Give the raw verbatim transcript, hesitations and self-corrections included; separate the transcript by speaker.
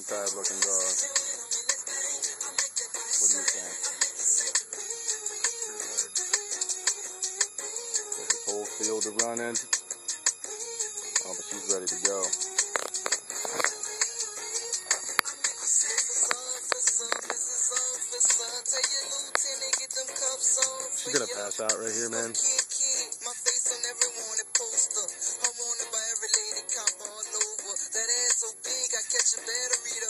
Speaker 1: tired looking dog. What do you think? There's this whole field to run in. Oh, but she's ready to go. She's gonna pass out right here, man.
Speaker 2: That ass so big, I catch a battery.